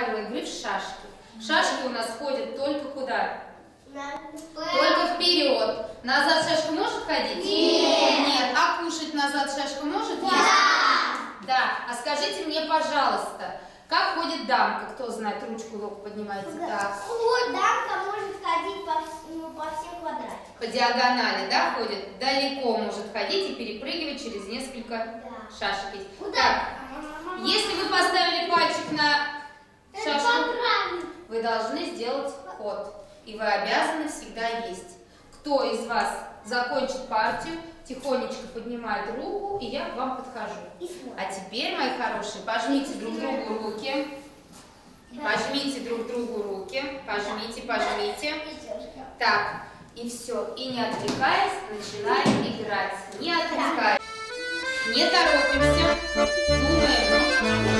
правила игры в шашки. Шашки у нас ходят только куда? Только вперед. Назад шашка может ходить? Нет. Нет. А кушать назад шашка может есть? Да. А скажите мне, пожалуйста, как ходит дамка? Кто знает? Ручку лоб поднимайте. Так. Дамка может ходить по всем квадратам. По диагонали, да, ходит? Далеко может ходить и перепрыгивать через несколько шашек. Так, если вы поставили пальчик на шашку, вы должны сделать ход. И вы обязаны всегда есть. Кто из вас закончит партию, тихонечко поднимает руку, и я к вам подхожу. А теперь, мои хорошие, пожмите друг другу руки. Пожмите друг другу руки. Пожмите, пожмите. Так, и все. И не отвлекаясь, начинаем играть. Не отвлекаясь. Не торопимся. Думаем.